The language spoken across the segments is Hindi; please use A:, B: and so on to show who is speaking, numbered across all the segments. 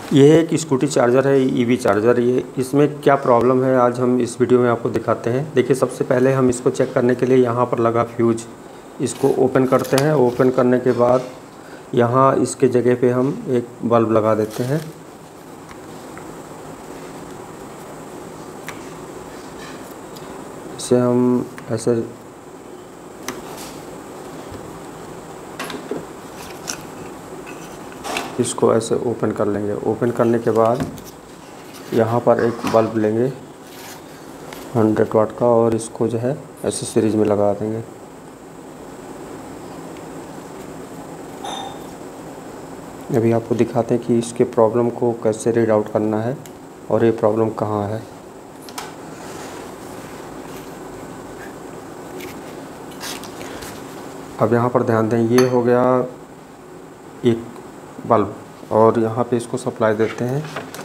A: ये एक स्कूटी चार्जर है, ईवी चार्जर। ये इसमें क्या प्रॉब्लम है आज हम इस वीडियो में आपको दिखाते हैं। देखिए, सबसे पहले हम इसको चेक करने के लिए यहाँ पर लगा फ्यूज, इसको ओपन करते हैं। ओपन करने के बाद यहाँ इसके जगह पे हम एक बल्ब लगा देते हैं। इसे हम ऐसे इसको ऐसे ओपन कर लेंगे। ओपन करने के बाद यहाँ पर एक बल्ब लेंगे 100 वाट का और इसको जो है ऐसे सीरीज में लगा देंगे। अभी आपको दिखाते हैं कि इसके प्रॉब्लम को कैसे रीड आउट करना है और ये प्रॉब्लम कहाँ है। अब यहाँ पर ध्यान दें, ये हो गया एक बल्ब और यहाँ पे इसको सप्लाई देते हैं।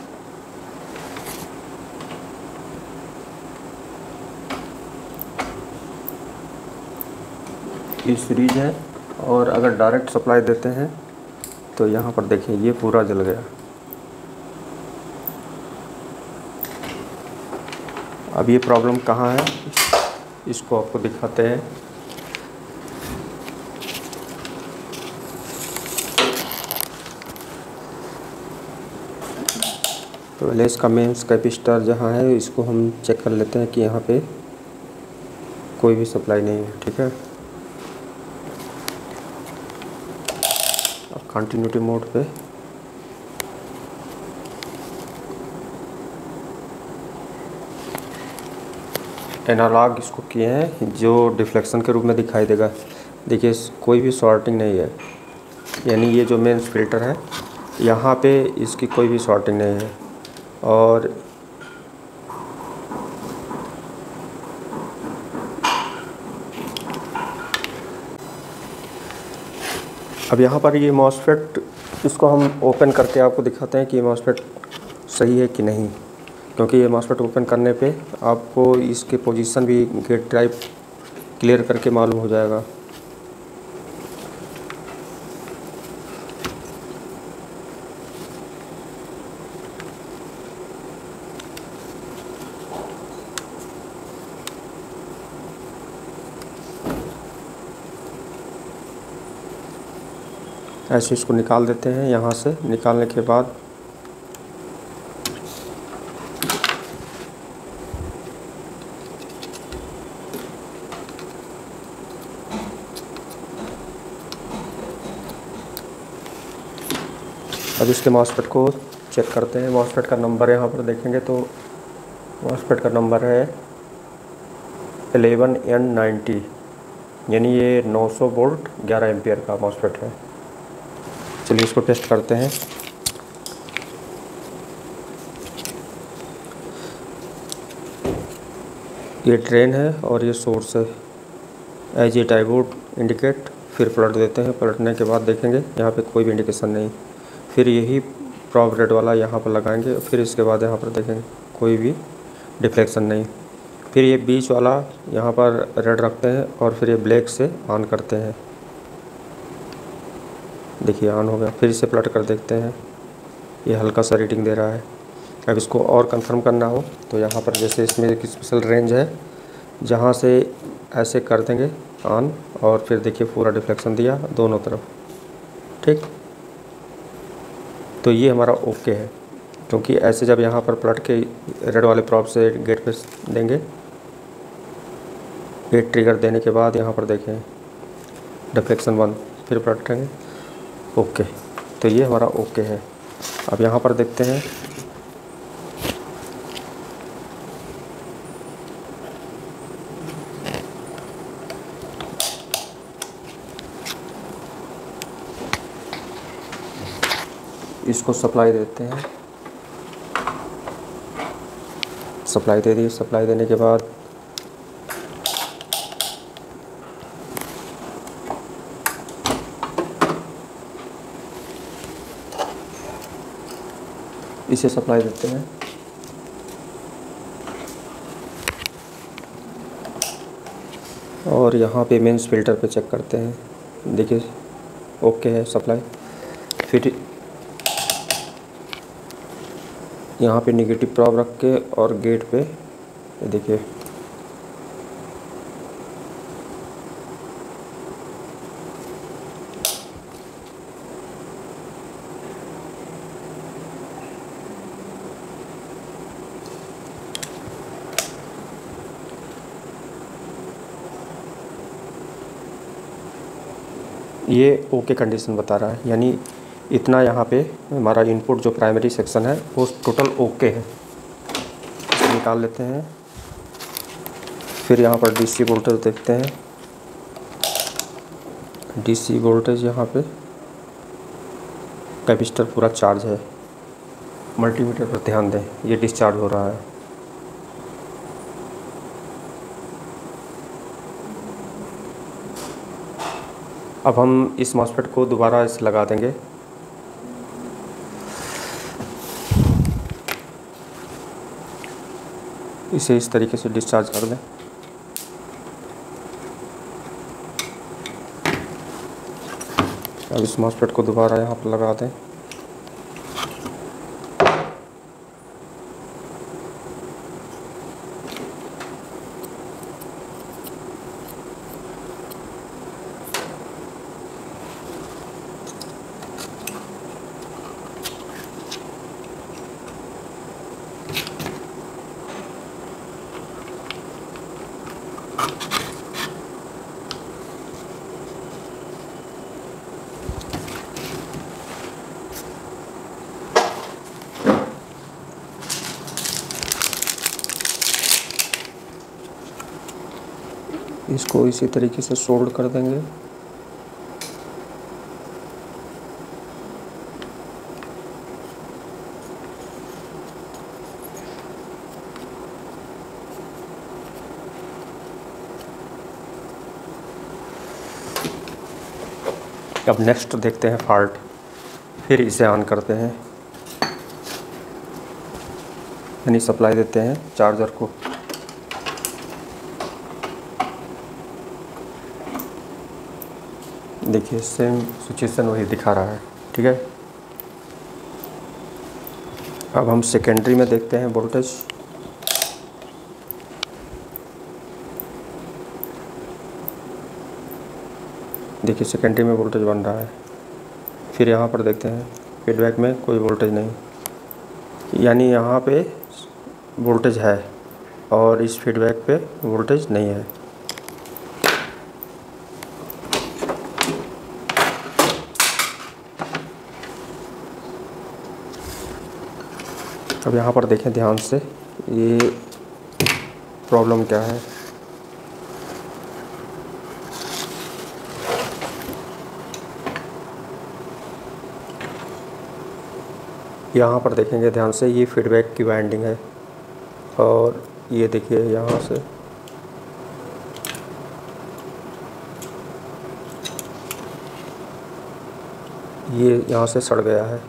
A: ये सीरीज है और अगर डायरेक्ट सप्लाई देते हैं तो यहाँ पर देखिए ये पूरा जल गया। अब ये प्रॉब्लम कहाँ है इसको आपको दिखाते हैं। तो पहले इसका मेंस कैपेसिटर जहाँ है इसको हम चेक कर लेते हैं कि यहाँ पे कोई भी सप्लाई नहीं है। ठीक है, अब कंटिन्यूटी मोड पे एनालॉग इसको किए हैं जो डिफ्लेक्शन के रूप में दिखाई देगा। देखिए, कोई भी शॉर्टिंग नहीं है, यानी ये जो मेंस फिल्टर है यहाँ पे इसकी कोई भी शॉर्टिंग नहीं है। और अब यहाँ पर ये मॉसफेट, इसको हम ओपन करके आपको दिखाते हैं कि ये मॉसफेट सही है कि नहीं, क्योंकि ये मॉसफेट ओपन करने पे आपको इसके पोजीशन भी गेट ड्राइव क्लियर करके मालूम हो जाएगा। ऐसे इसको निकाल देते हैं। यहाँ से निकालने के बाद अब इसके मॉसफेट को चेक करते हैं। मॉसफेट का नंबर यहाँ पर देखेंगे तो मॉसफेट का नंबर है 11N90, यानी ये 900 वोल्ट 11 एम्पियर का मॉसफेट है। चलिए इसको टेस्ट करते हैं। ये ड्रेन है और ये सोर्स है। एज ए डायोड इंडिकेट, फिर पलट देते हैं। पलटने के बाद देखेंगे यहाँ पे कोई भी इंडिकेशन नहीं। फिर यही प्रॉब रेड वाला यहाँ पर लगाएंगे, फिर इसके बाद यहाँ पर देखेंगे कोई भी डिफ्लेक्शन नहीं। फिर ये बीच वाला यहाँ पर रेड रखते हैं और फिर ये ब्लैक से ऑन करते हैं। देखिए ऑन हो गया। फिर इसे पलट कर देखते हैं, ये हल्का सा रीडिंग दे रहा है। अब इसको और कंफर्म करना हो तो यहाँ पर जैसे इसमें एक स्पेशल रेंज है जहाँ से ऐसे कर देंगे ऑन, और फिर देखिए पूरा डिफ्लेक्शन दिया दोनों तरफ। ठीक, तो ये हमारा ओके है, क्योंकि ऐसे जब यहाँ पर पलट के रेड वाले प्रॉब से गेट पे देंगे, गेट ट्रिगर देने के बाद यहाँ पर देखें डिफ्लेक्शन बंद, फिर पलटेंगे ओके। तो ये हमारा ओके है। अब यहाँ पर देखते हैं, इसको सप्लाई देते हैं। सप्लाई दे दी। सप्लाई देने के बाद इसे सप्लाई देते हैं। और यहाँ पे मेंस फ़िल्टर पे चेक करते हैं। देखिए ओके है सप्लाई। फिर यहाँ पे नेगेटिव प्रॉब रख के और गेट पे ये देखिए ये ओके कंडीशन बता रहा है, यानी इतना यहाँ पे हमारा इनपुट जो प्राइमरी सेक्शन है वो टोटल ओके है। इसे निकाल लेते हैं। फिर यहाँ पर डीसी वोल्टेज देखते हैं। डीसी वोल्टेज यहाँ पे कैपेसिटर पूरा चार्ज है। मल्टीमीटर पर ध्यान दें, ये डिस्चार्ज हो रहा है। अब हम इस मॉसफेट को दोबारा इसे लगा देंगे। इसे इस तरीके से डिस्चार्ज कर दें। अब इस मॉसफेट को दोबारा यहाँ पर लगा दें। इसको इसी तरीके से सोल्ड कर देंगे। अब नेक्स्ट देखते हैं फॉल्ट। फिर इसे ऑन करते हैं, यानी सप्लाई देते हैं चार्जर को। देखिए सेम सिचुएशन वही दिखा रहा है, ठीक है। अब हम सेकेंडरी में देखते हैं वोल्टेज। देखिए सेकेंडरी में वोल्टेज बन रहा है। फिर यहाँ पर देखते हैं फीडबैक में कोई वोल्टेज नहीं, यानी यहाँ पे वोल्टेज है और इस फीडबैक पे वोल्टेज नहीं है। अब यहाँ पर देखें ध्यान से, ये प्रॉब्लम क्या है। यहाँ पर देखेंगे ध्यान से, ये फीडबैक की वाइंडिंग है और ये देखिए यहाँ से ये यहाँ से सड़ गया है।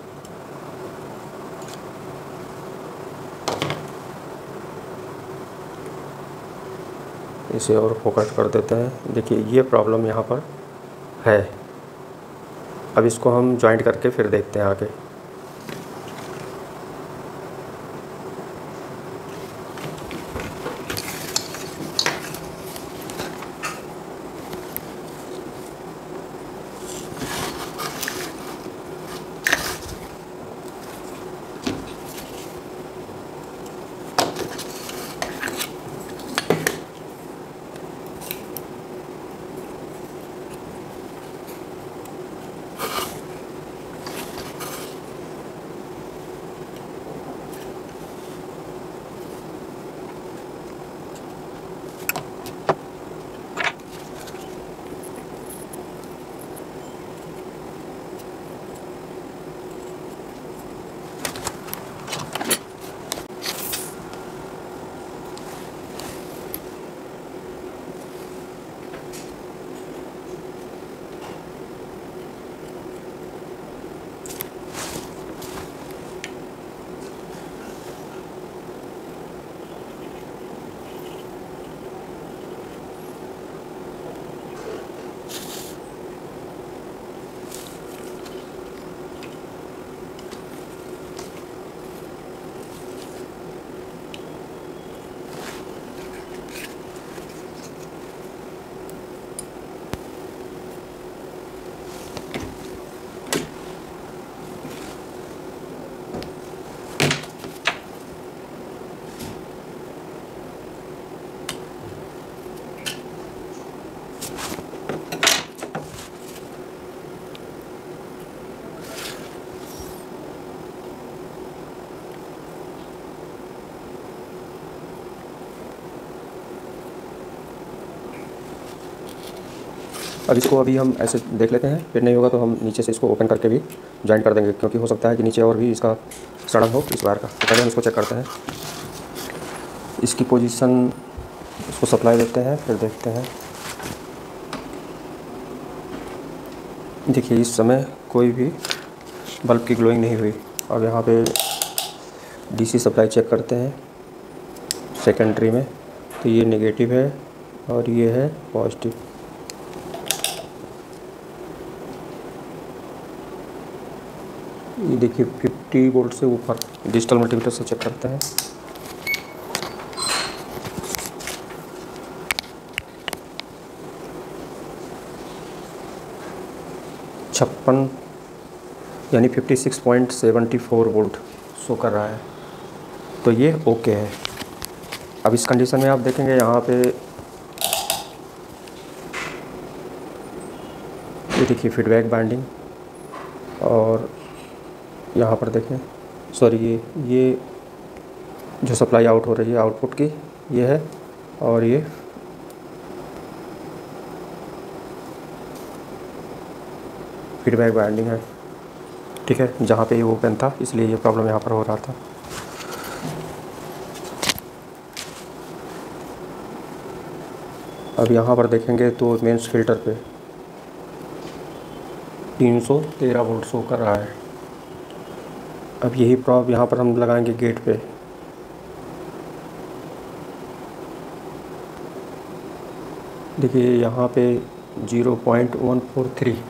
A: इसे और फोकस कर देते हैं। देखिए ये प्रॉब्लम यहाँ पर है। अब इसको हम जॉइंट करके फिर देखते हैं आगे। अब इसको अभी हम ऐसे देख लेते हैं, फिर नहीं होगा तो हम नीचे से इसको ओपन करके भी ज्वाइन कर देंगे, क्योंकि हो सकता है कि नीचे और भी इसका सड़न हो इस वायर का। तो पहले हम इसको चेक करते हैं, इसकी पोजीशन, इसको सप्लाई देते हैं, फिर देखते हैं। देखिए इस समय कोई भी बल्ब की ग्लोइंग नहीं हुई। अब यहाँ पे डीसी सप्लाई चेक करते हैं सेकेंडरी में, तो ये नेगेटिव है और ये है पॉजिटिव। ये देखिए 50 वोल्ट से ऊपर डिजिटल मल्टीमीटर से चेक करते हैं। छप्पन यानी 56.74 वोल्ट शो कर रहा है, तो ये ओके है। अब इस कंडीशन में आप देखेंगे यहाँ पे ये देखिए फीडबैक बाइंडिंग, और यहाँ पर देखें, सॉरी ये जो सप्लाई आउट हो रही है आउटपुट की ये है, और ये फीडबैक बाइंडिंग है। ठीक है, जहाँ पे ये ओपन था इसलिए ये प्रॉब्लम यहाँ पर हो रहा था। अब यहाँ पर देखेंगे तो मेंस फिल्टर पे 313 वोल्ट शो कर रहा है। अब यही प्रॉब यहाँ पर हम लगाएंगे गेट पे। देखिए यहाँ पे 0.143।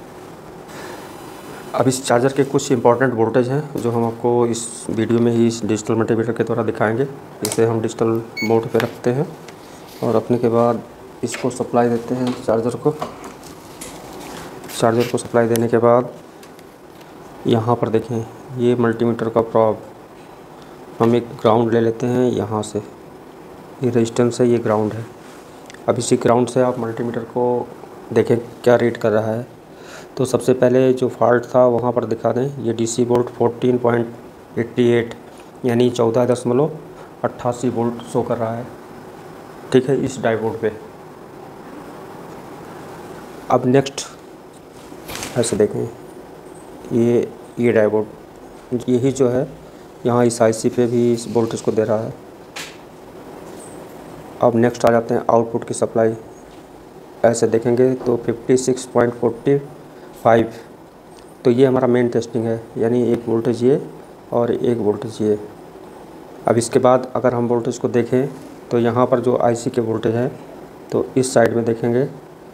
A: अब इस चार्जर के कुछ इंपॉर्टेंट वोल्टेज हैं जो हम आपको इस वीडियो में ही इस डिजिटल मल्टीमीटर के द्वारा दिखाएंगे। इसे हम डिजिटल मोड पे रखते हैं और रखने के बाद इसको सप्लाई देते हैं चार्जर को। चार्जर को सप्लाई देने के बाद यहाँ पर देखें ये मल्टीमीटर का प्रॉब, हम एक ग्राउंड ले लेते हैं यहाँ से, ये रेजिस्टेंस है, ये ग्राउंड है। अब इसी ग्राउंड से आप मल्टीमीटर को देखें क्या रीड कर रहा है। तो सबसे पहले जो फॉल्ट था वहाँ पर दिखा दें, ये डीसी वोल्ट 14.88 यानी 14.88 वोल्ट शो कर रहा है। ठीक है, इस डायोड पे। अब नेक्स्ट ऐसे देखें, ये डायोड यही जो है यहाँ इस आईसी पे भी इस वोल्टेज को दे रहा है। अब नेक्स्ट आ जाते हैं आउटपुट की सप्लाई। ऐसे देखेंगे तो 56.45, तो ये हमारा मेन टेस्टिंग है, यानी एक वोल्टेज ये और एक वोल्टेज ये। अब इसके बाद अगर हम वोल्टेज को देखें तो यहाँ पर जो आईसी के वोल्टेज है तो इस साइड में देखेंगे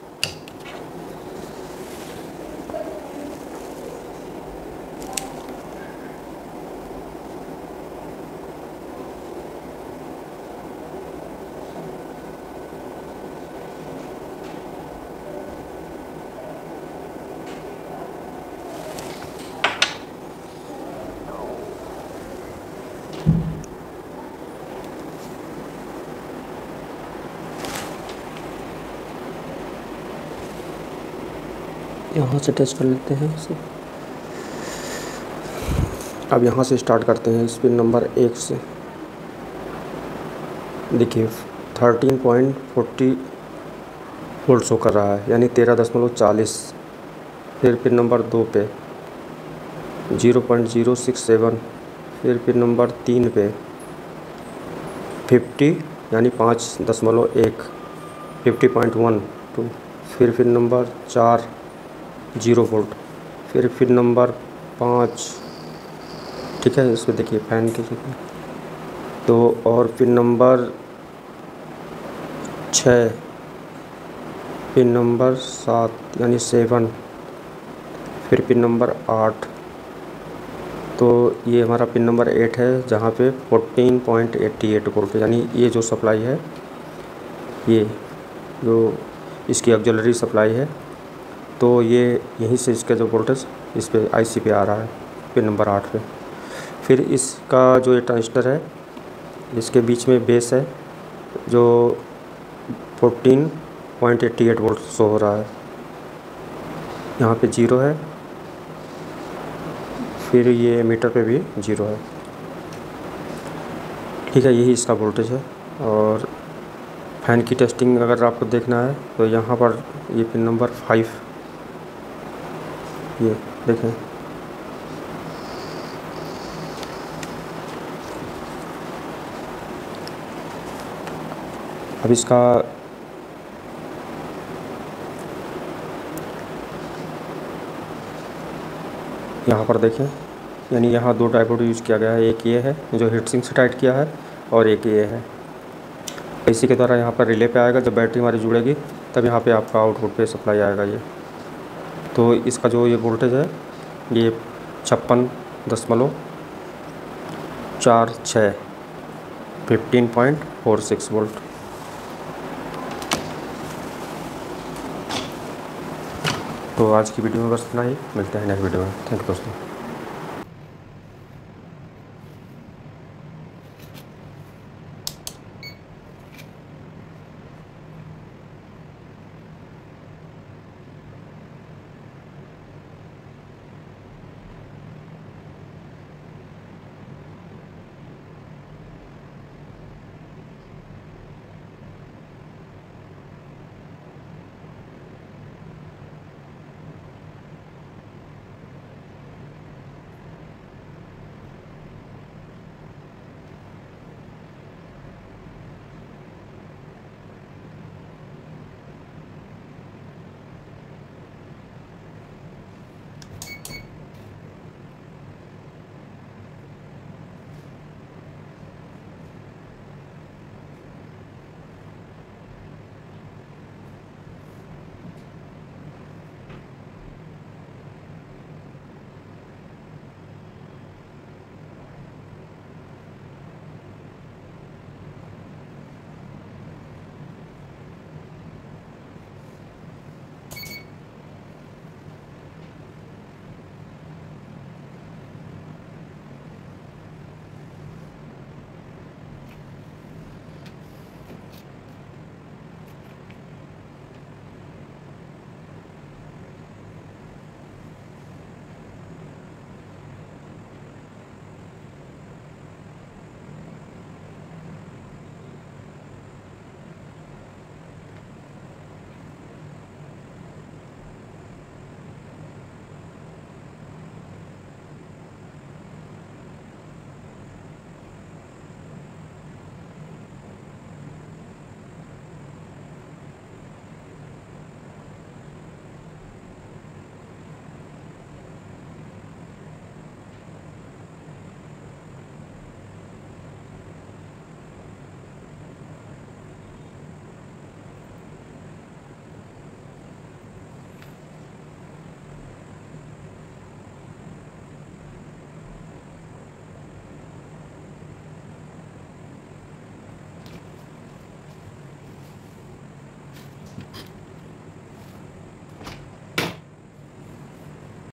A: यहाँ से टेस्ट कर लेते हैं इसे। अब यहाँ से स्टार्ट करते हैं इस पिन नंबर 1 से। देखिए 13.40 वोल्ट शो कर रहा है, यानी 13.40। फिर पिन नंबर 2 पे 0.067, फिर पिन नंबर 3 पे 50 यानी 5.1 50.12। फिर पिन नंबर 4 0 वोल्ट, फिर पिन नंबर 5। ठीक है, इसमें देखिए फैन की जगह तो, और पिन नंबर 6, पिन नंबर 7 यानी 7, फिर पिन नंबर 8। तो ये हमारा पिन नंबर 8 है जहाँ पे 14.88 वोल्ट, यानी ये जो सप्लाई है, ये जो इसकी ऑक्सिलरी सप्लाई है, तो ये यहीं से इसका जो वोल्टेज इस पे आईसी पे आ रहा है पिन नंबर 8 पे। फिर इसका जो ये ट्रांजिस्टर है इसके बीच में बेस है जो 14.88 वोल्ट शो हो रहा है, यहाँ पे 0 है, फिर ये मीटर पे भी 0 है। ठीक है, यही इसका वोल्टेज है। और फ़ैन की टेस्टिंग अगर आपको देखना है तो यहाँ पर ये पिन नंबर 5 ये देखें, अब इसका यहाँ पर देखें, यानी यहाँ 2 डायोड यूज़ किया गया है। एक ये है जो हीट सिंक से टाइट किया है और एक ये है। इसी के द्वारा यहाँ पर रिले पे आएगा। जब बैटरी हमारी जुड़ेगी तब यहाँ पे आपका आउटपुट पे सप्लाई आएगा ये। तो इसका जो ये वोल्टेज है ये 56.46 15.46 वोल्ट। तो आज की वीडियो में बस इतना ही, मिलते हैं नेक्स्ट वीडियो में। थैंक यू दोस्तों।